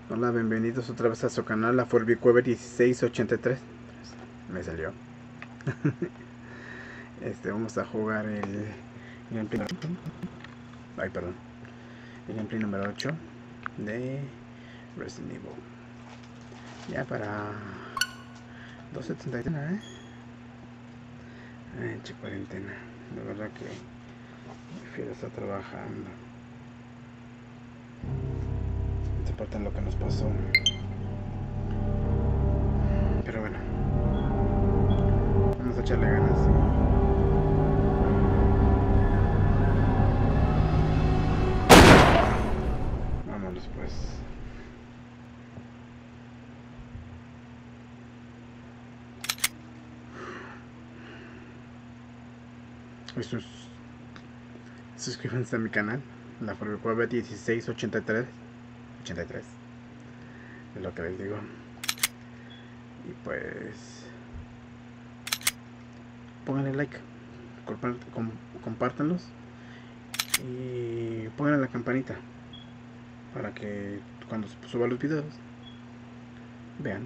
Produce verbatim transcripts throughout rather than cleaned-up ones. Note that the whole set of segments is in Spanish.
Hola, bienvenidos otra vez a su canal, la Furbycover dieciséis ochenta y tres. Me salió. Este, vamos a jugar el gameplay. Ay, perdón. El gameplay número ocho de Resident Evil. Ya para dos setenta y tres, ¿eh? Ay, che cuarentena. De verdad que prefiero estar trabajando. No importa lo que nos pasó. Pero bueno, vamos a echarle ganas. Vámonos pues. Sus... Suscríbanse a mi canal, la Furbycover dieciséis ochenta y tres. ochenta y tres es lo que les digo. Y pues pónganle like, compártanlos y pongan la campanita para que cuando suba los videos vean.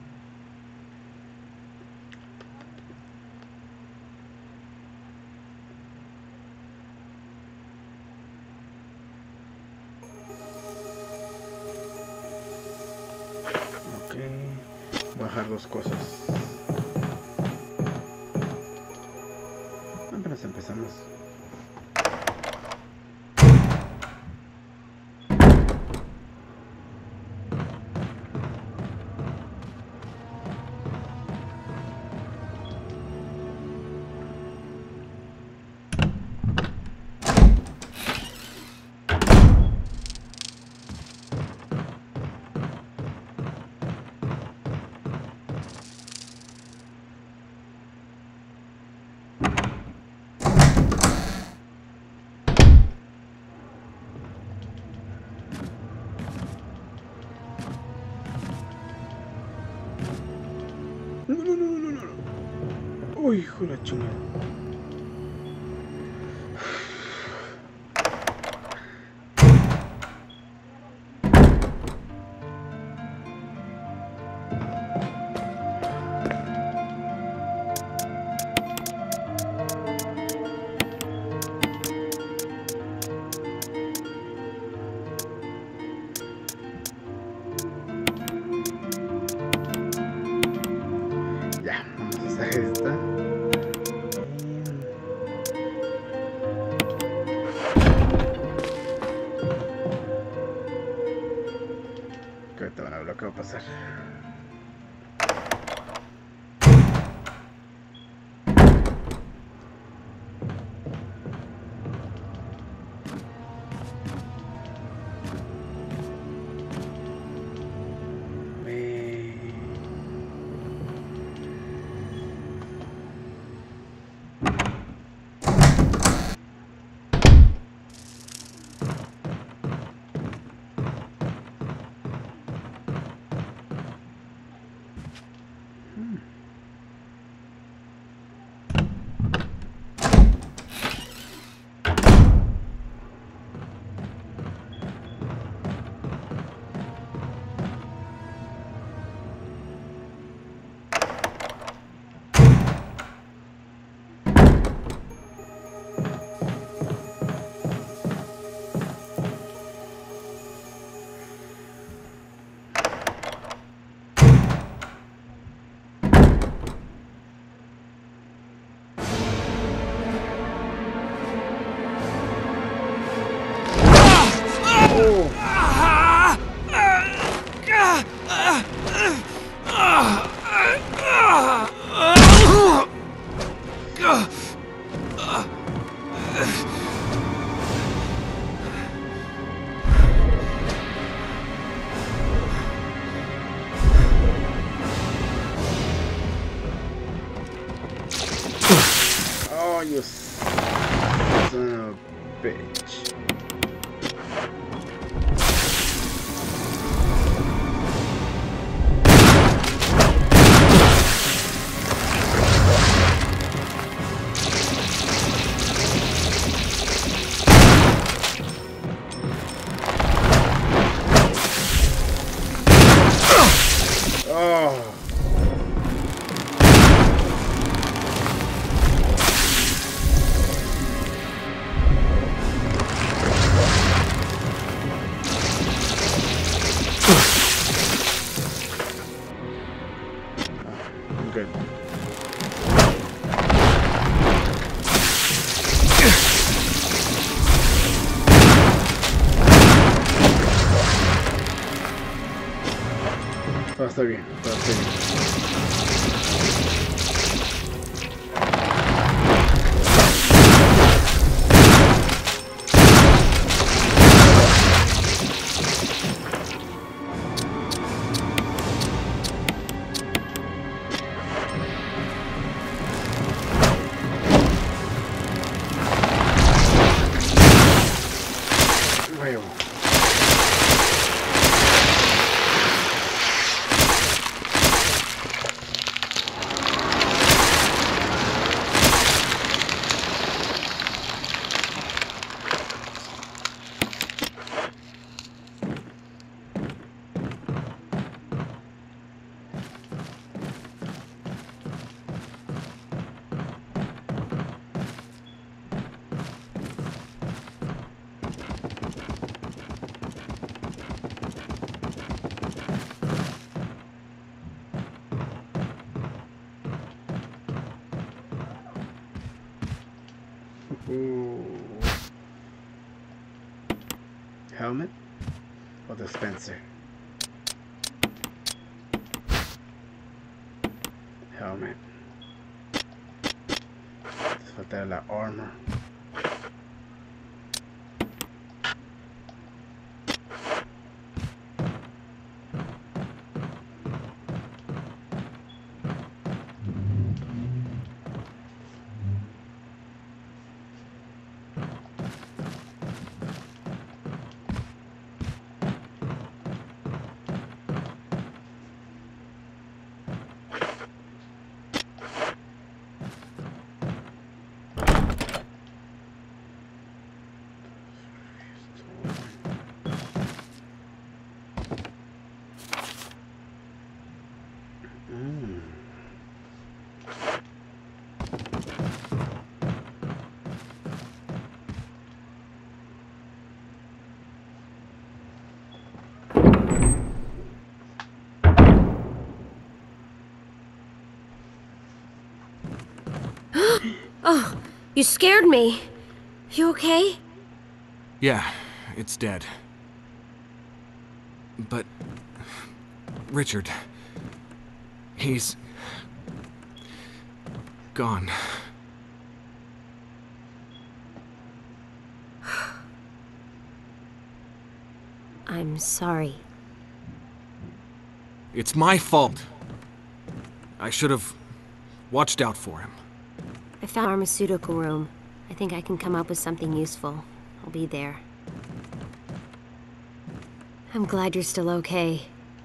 Ok, voy a dejar dos cosas. Apenas empezamos. No, no, no, no, no, no. Uy, hijo de la chingada. Ya, vamos a hacer esta. Que ahorita van a ver lo que va a pasar. Oh, you son of a bitch. Todo está bien, todo está bien. Ooh. Helmet or dispenser? Helmet. Falta la armor. Mm. Oh, you scared me. You okay? Yeah, it's dead. But... Richard... He's... gone. I'm sorry. It's my fault. I should have watched out for him. I found a pharmaceutical room. I think I can come up with something useful. I'll be there. I'm glad you're still okay.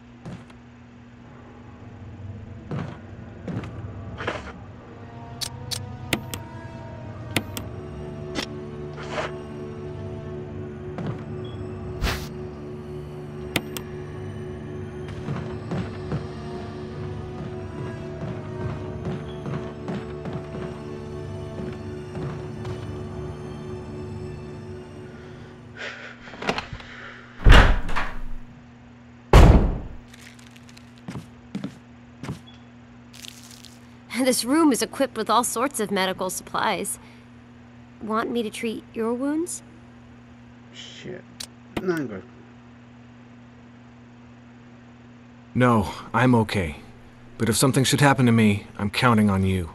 This room is equipped with all sorts of medical supplies. Want me to treat your wounds? Shit. No, I'm good. No, I'm okay. But if something should happen to me, I'm counting on you.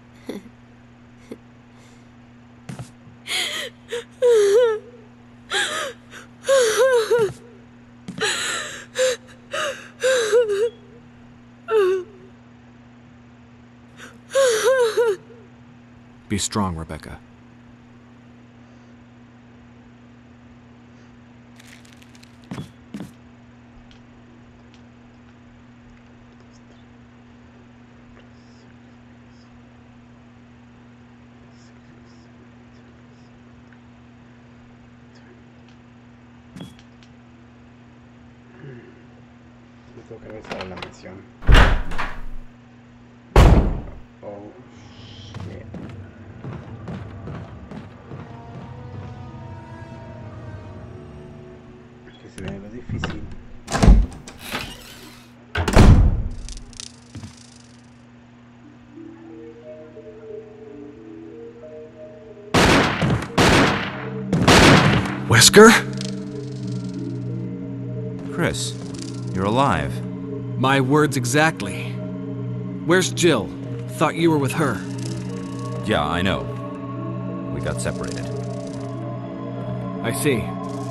Be strong, Rebecca. Me tengo que regresar a la misión. Oh, shit. Que se ve lo difícil. Wesker? Chris, you're alive. My words exactly. Where's Jill? Thought you were with her. Yeah, I know. We got separated. I see.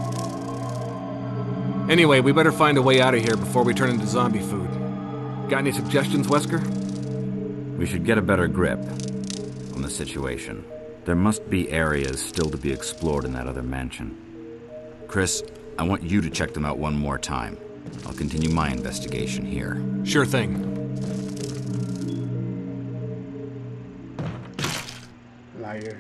Anyway, we better find a way out of here before we turn into zombie food. Got any suggestions, Wesker? We should get a better grip on the situation. There must be areas still to be explored in that other mansion. Chris, I want you to check them out one more time. I'll continue my investigation here. Sure thing. Liar.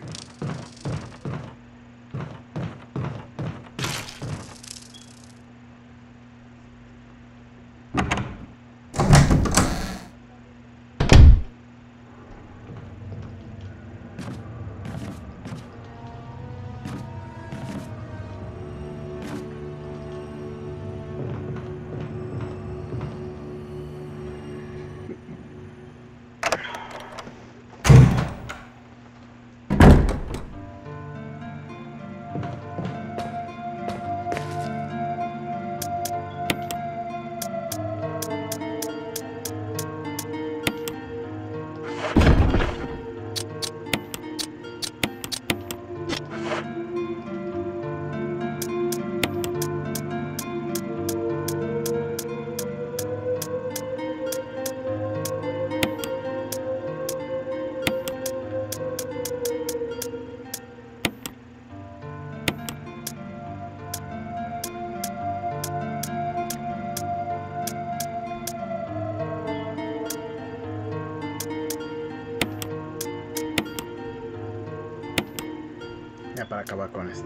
Ya para acabar con esta.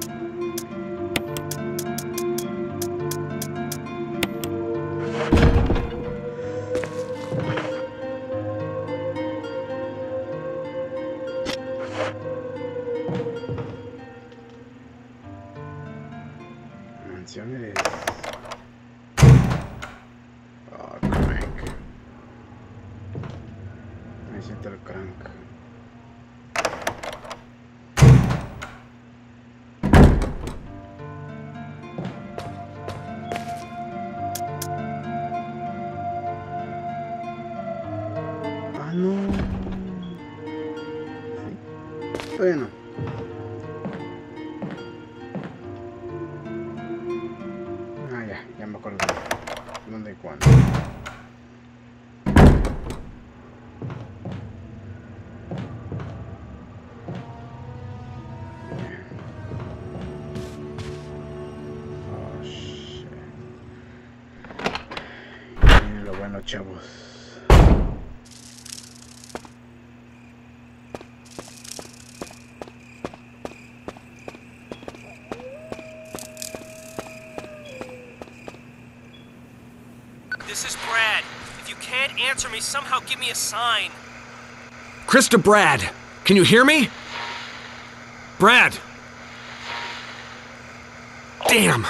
Mansiones. Oh, crank. Necesito el crank. Ah, no. Sí. Bueno. Ah, ya, ya me acuerdo. ¿Dónde y cuándo? Oh, shit. Miren lo bueno, chavos. This is Brad. If you can't answer me, somehow give me a sign. Krista, Brad! Can you hear me? Brad! Damn!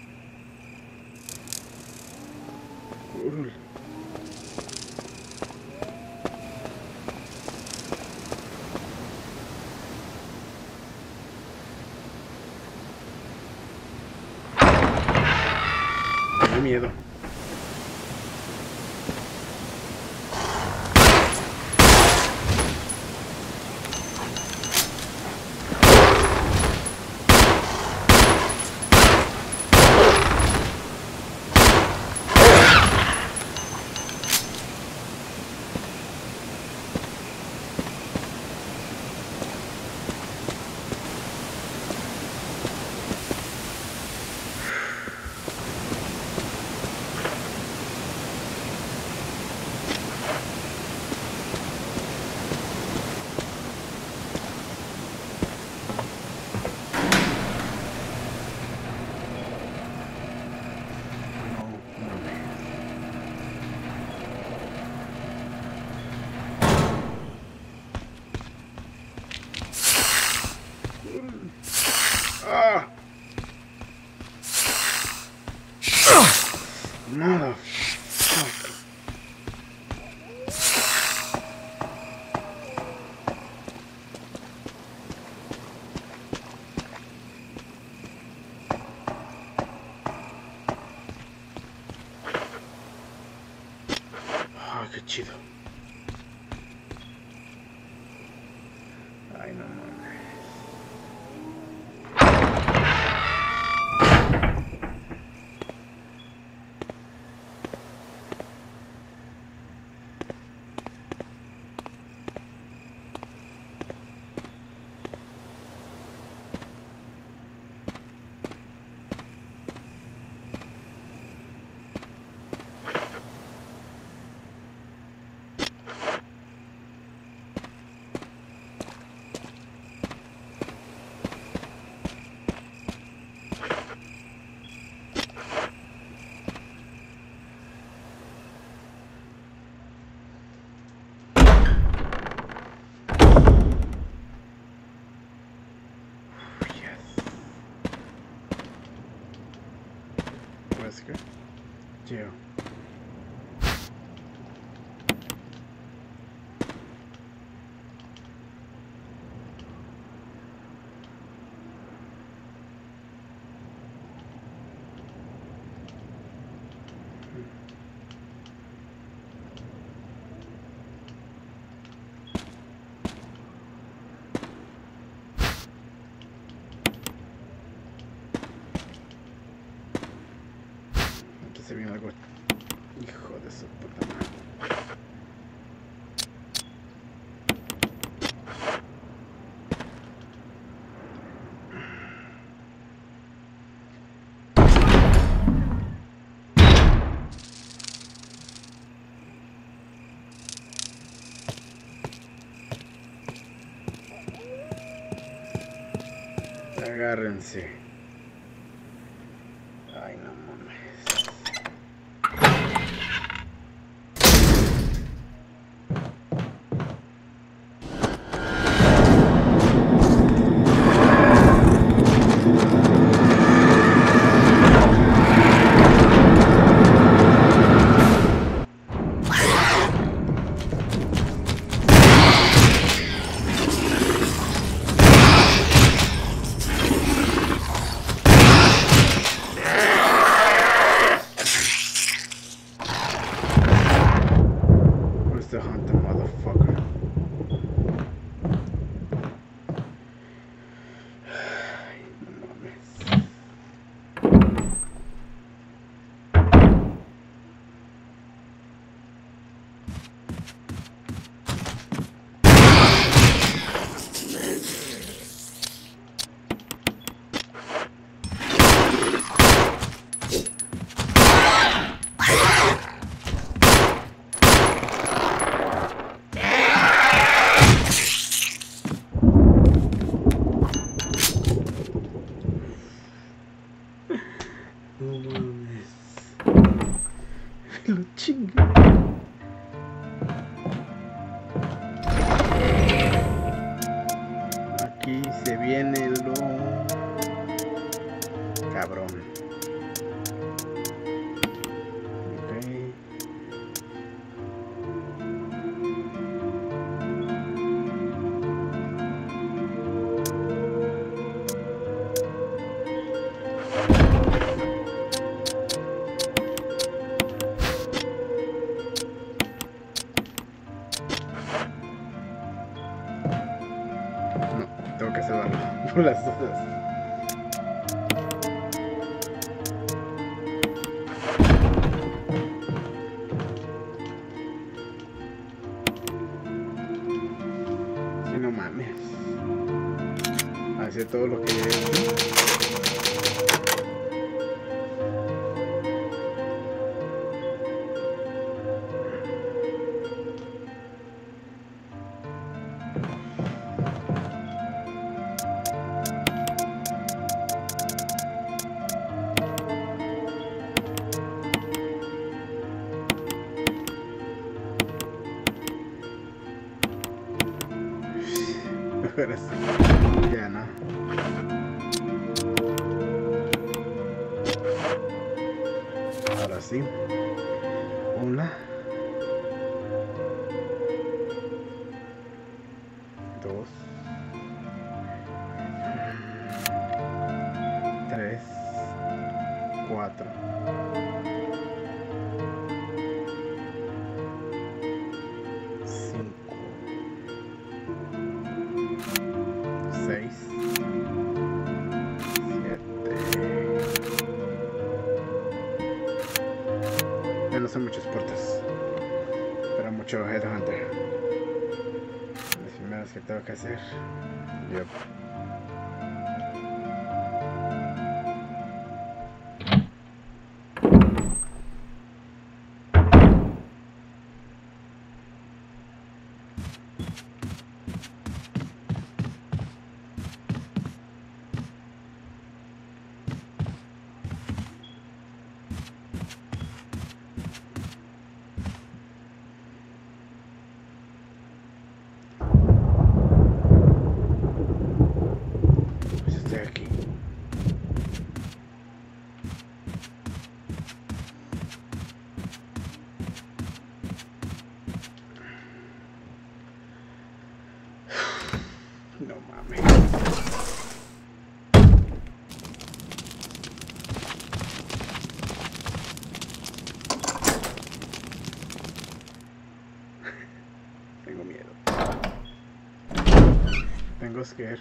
Me da miedo. Ah. Nada. Fuck. qué chido. Ay, no mames. Wesker. Geo. Se viene algo, hijo de su puta madre. Agárrense. Ay, no mames. The hunter, motherfucker. No mames. No mames. Lo chinga. Aquí se viene lo cabrón. Ok. Tengo que salvarlo por las dudas. Si no mames. Hace todo lo que he hecho. Ahora sí, ya no. Ahora sí. Una. Dos. Tres. Cuatro. Ya no son muchas puertas, pero mucho headhunter. Las primeras que tengo que hacer. Yep. No mames. Tengo miedo. Tengo scare.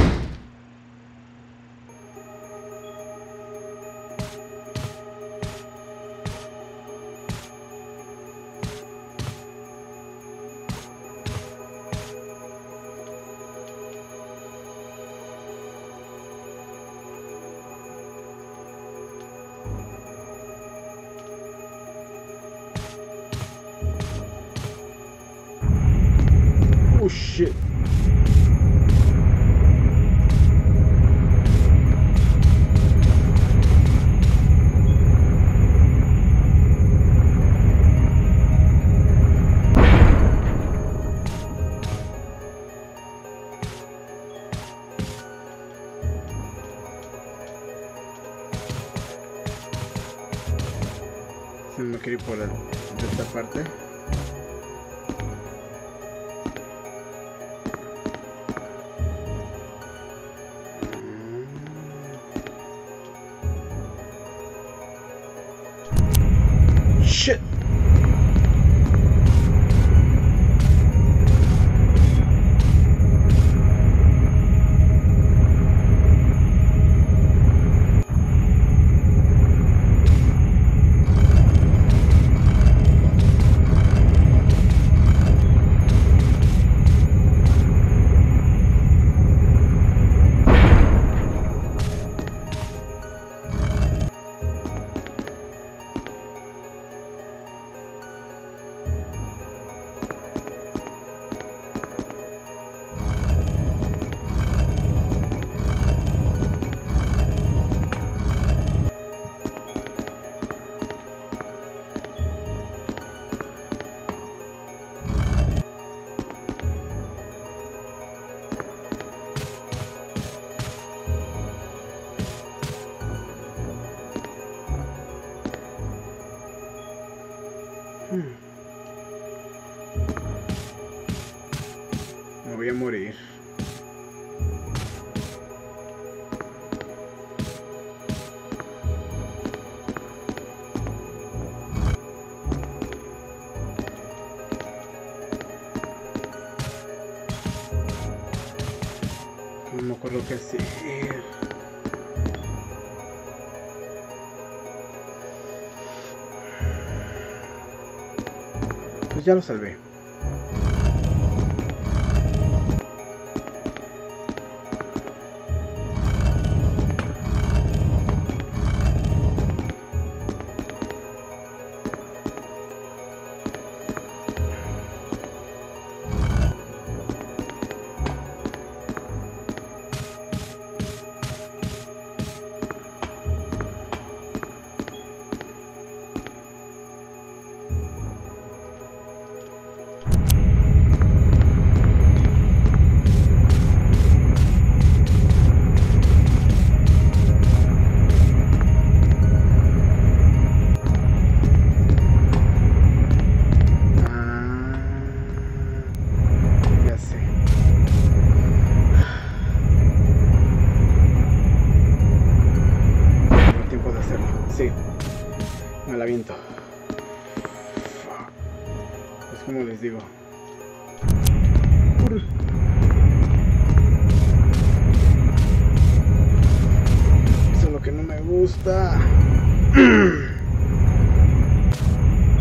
Oh shit. Se me quiere ir por la, de esta parte. Shit. Me voy a morir. No me acuerdo qué hacer. Pues ya lo salvé. Sí, me la aviento. Es como les digo. Eso es lo que no me gusta.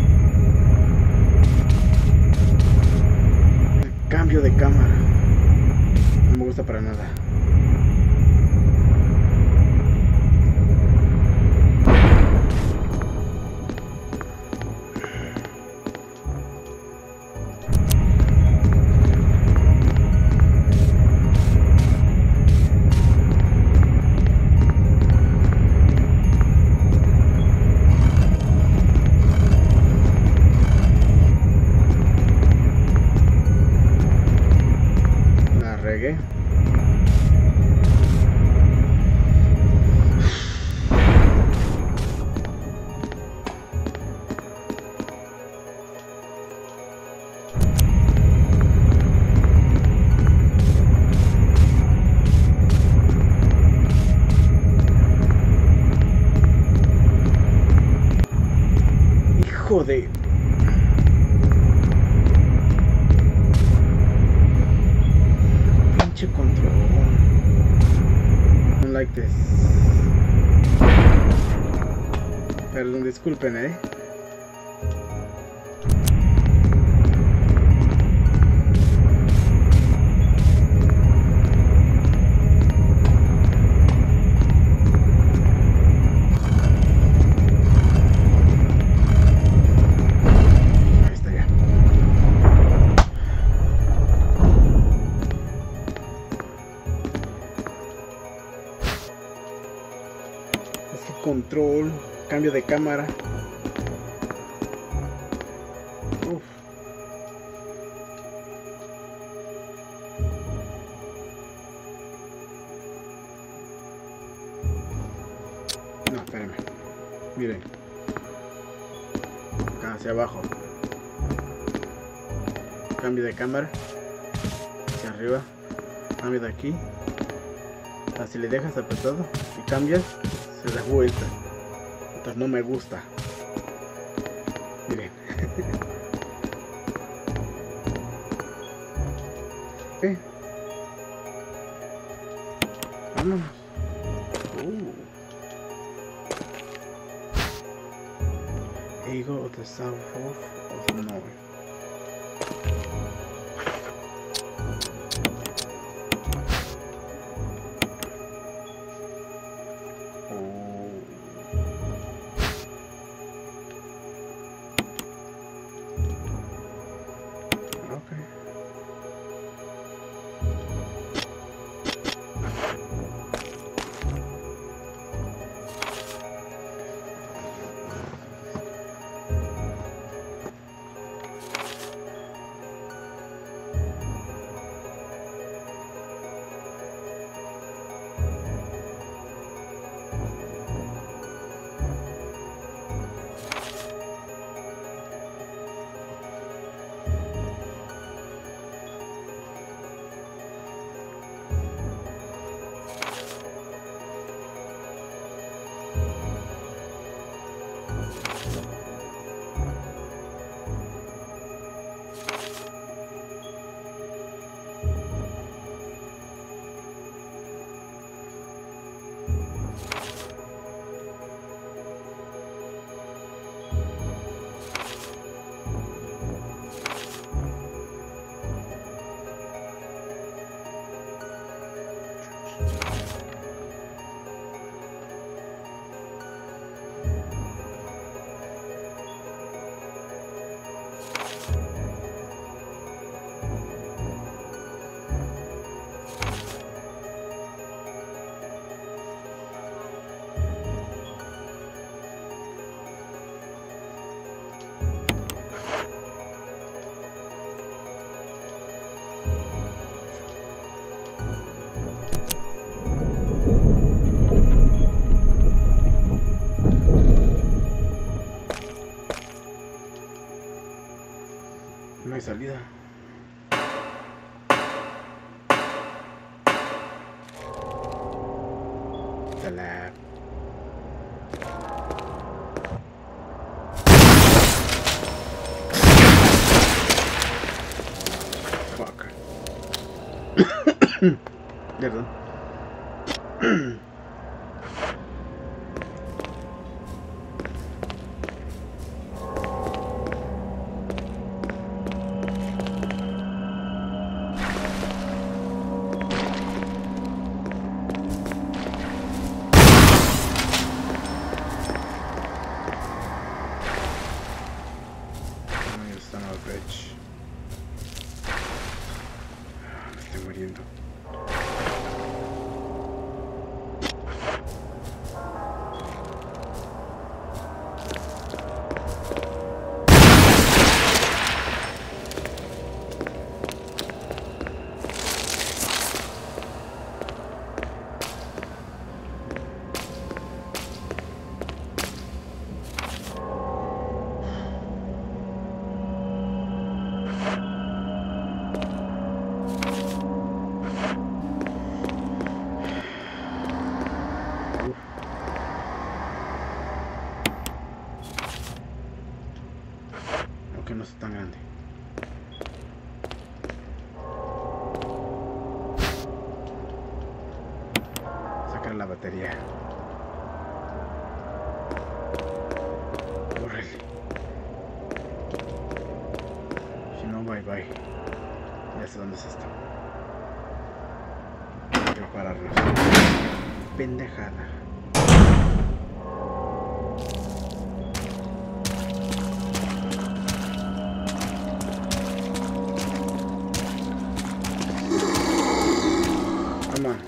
Hijo de... Pinche control. Don't like this. Perdón, disculpen, eh. Control, cambio de cámara. Uf. No, espérenme. Miren. Acá hacia abajo. Cambio de cámara. Hacia arriba. Cambio de aquí. Así le dejas apretado y cambias. Se da vuelta, entonces no me gusta. Miren. ¿Qué? Vámonos. Uh. Eagle of the South of Norway. No hay salida. Tala. Fuck. Perdón. Me estoy muriendo. que no está tan grande. Sacar la batería. Córrele. Si no, bye bye. Ya sé dónde es esto. Hay que pararnos. Pendejada. Toma.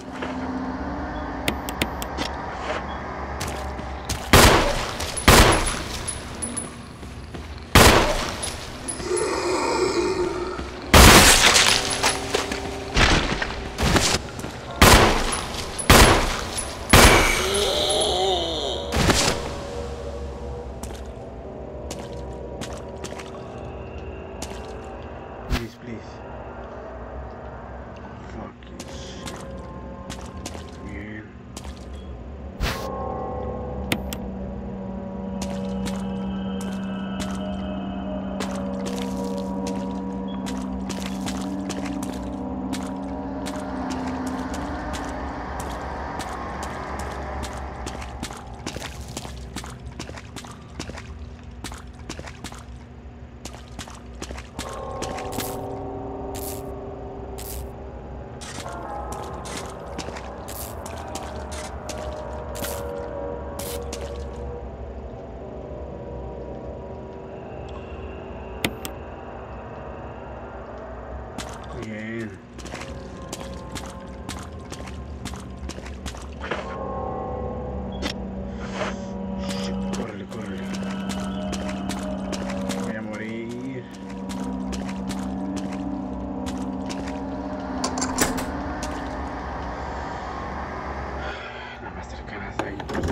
Please, please. Fucking shit. Bien. Bien. Shit, córrele, córrele. Voy a morir. Nada más cercanas de ahí.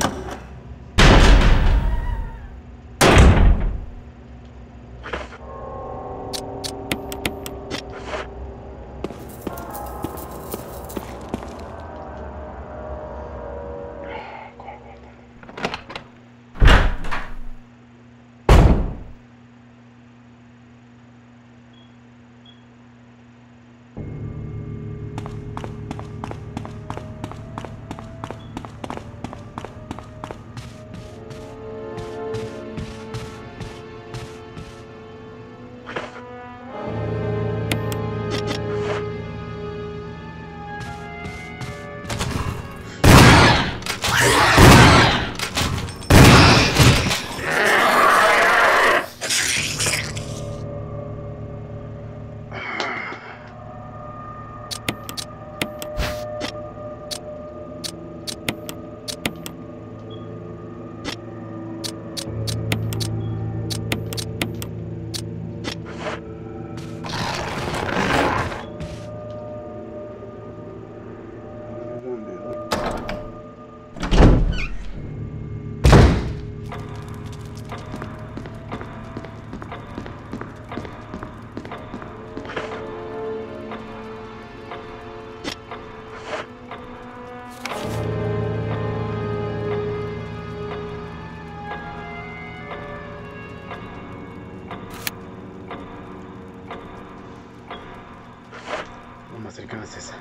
Lo más cercano es esa.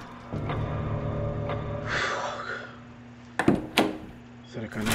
Cercano.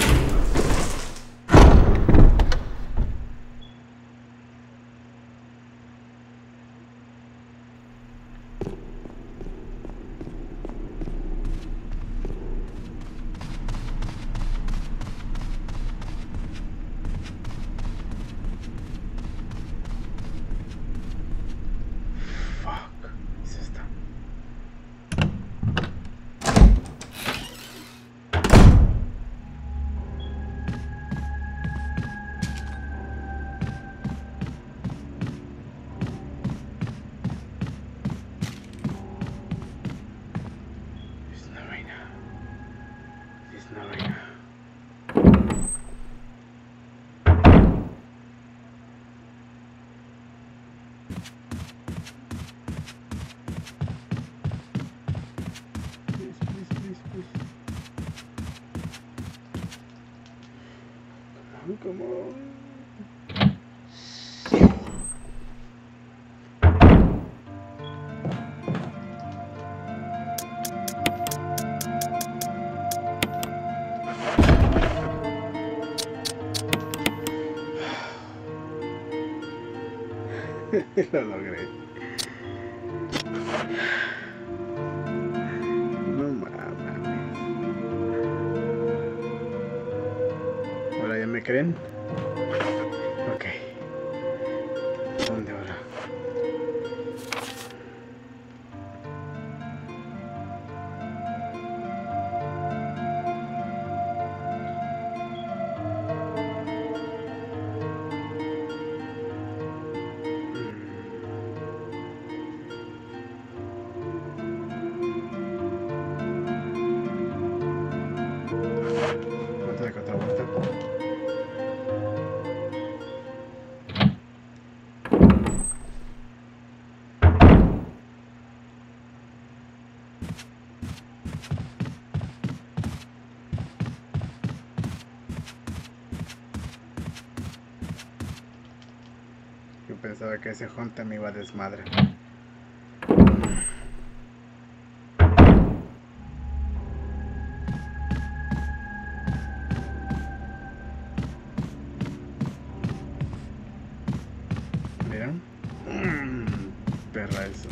Come on. Lo logré. No mames. Ahora ya me creen. Ok. ¿Dónde ahora? Otra, otra vuelta. Yo pensaba que ese hunter me iba a desmadre. ¿Vieron? Mm, perra eso.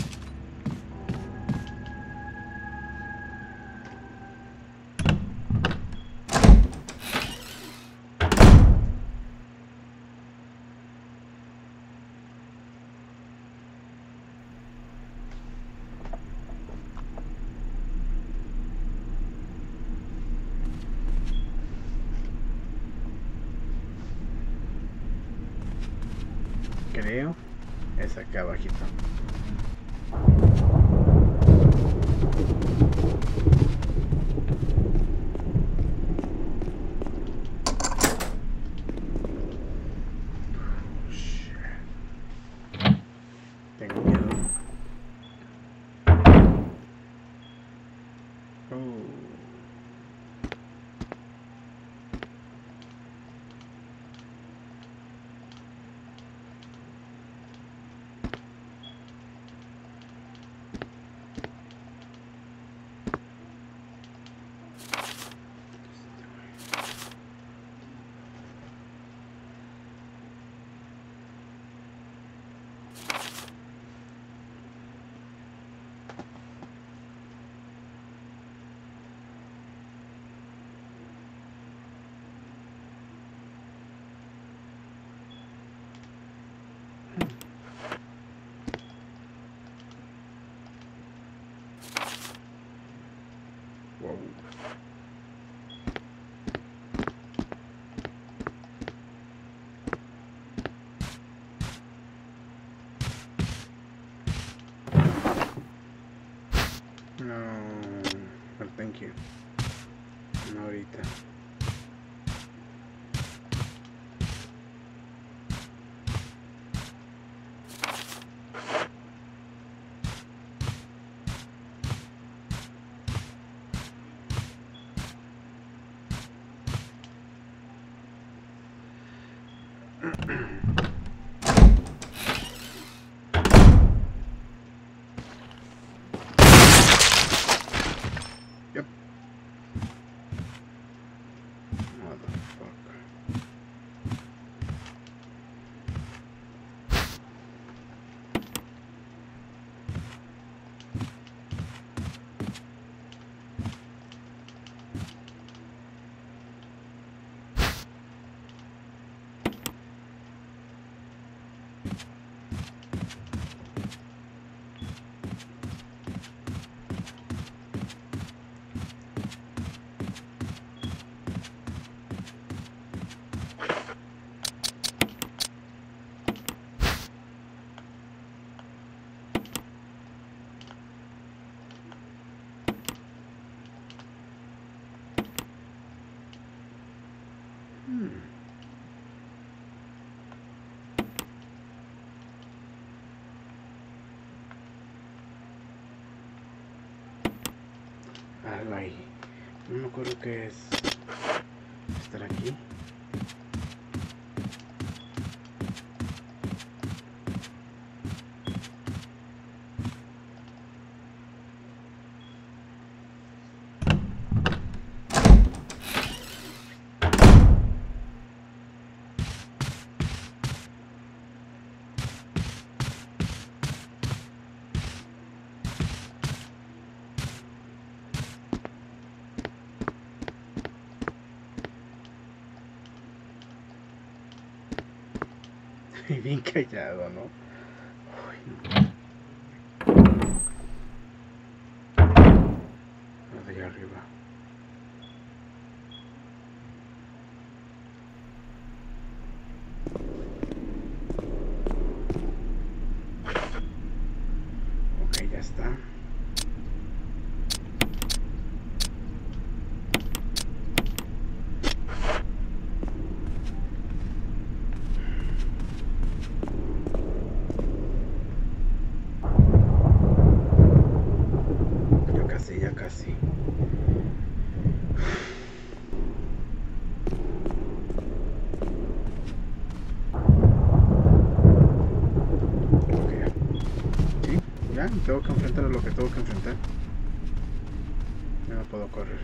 Creo es acá abajito. Tengo miedo. Oh. Wow. No, well, thank you. No ahorita. Yep. Motherfucker. Hmm. Algo ahí. No me acuerdo qué es. Estar aquí. Y bien callado, ¿no? Uy, no. Los de allá arriba. Ok, ya está. Ya casi, ya casi. Ok. Sí, ya tengo que enfrentar a lo que tengo que enfrentar. Ya no puedo correr.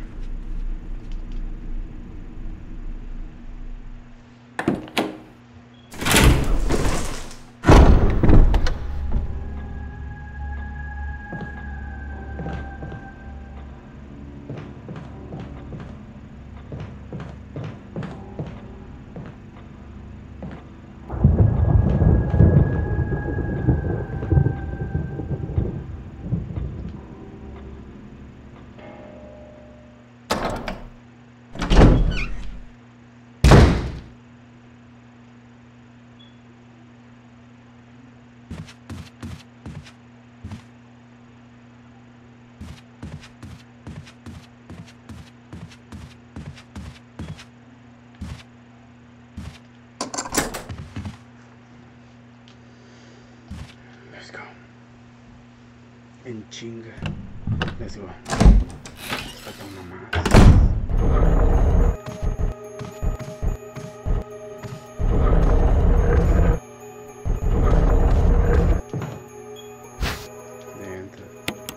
Let's go. En chinga. Let's go. Falta una más. Dentro.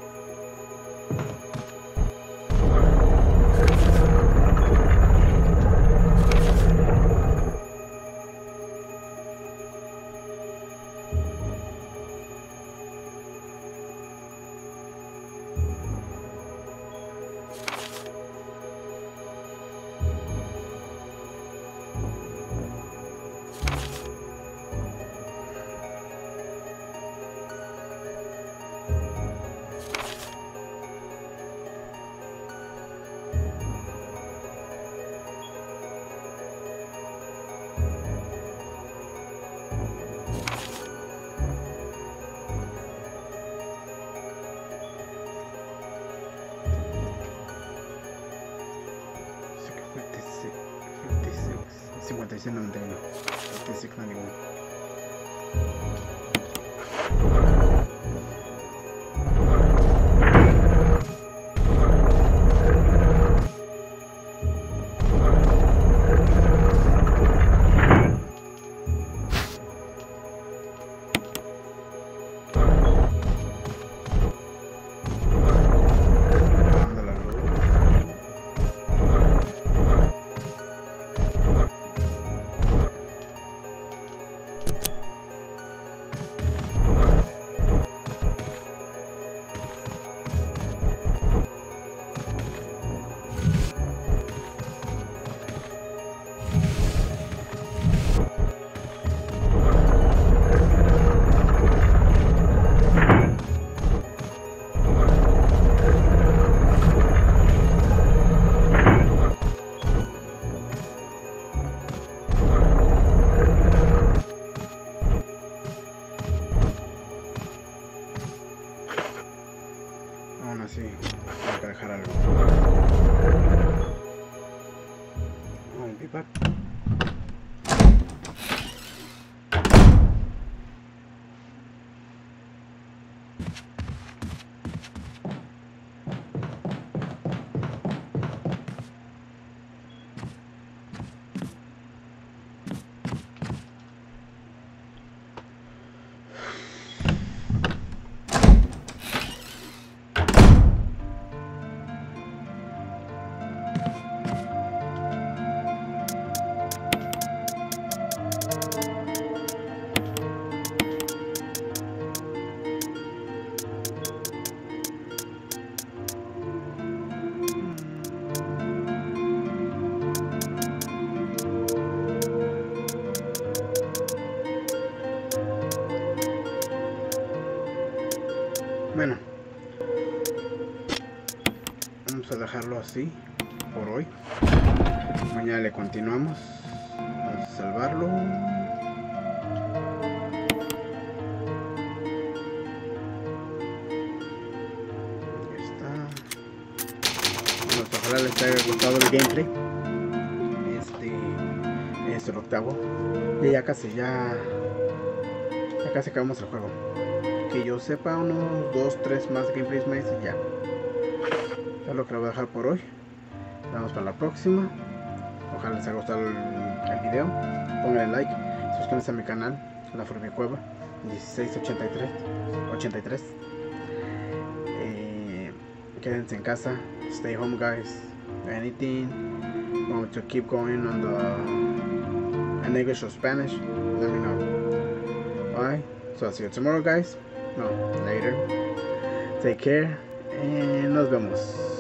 cincuenta y seis noventa y uno. cincuenta y seis noventa y uno. Bueno, vamos a dejarlo así por hoy. Mañana le continuamos. Vamos a salvarlo. Ahí está. Bueno, ojalá les haya gustado el gameplay. Este es el octavo. Y ya casi, ya, ya casi acabamos el juego. Que yo sepa, unos dos, tres más gameplays más y ya. Es lo que lo voy a dejar por hoy. Nos vemos para la próxima. Ojalá les haya gustado el, el video. Pónganle like. Suscríbanse a mi canal, La Formicueva dieciséis ochenta y tres ochenta y tres. Eh, quédense en casa. Stay home, guys. Anything want to keep going on the in English or Spanish, let me know. Alright, so I'll see you tomorrow, guys. No, later. Take care and nos vemos.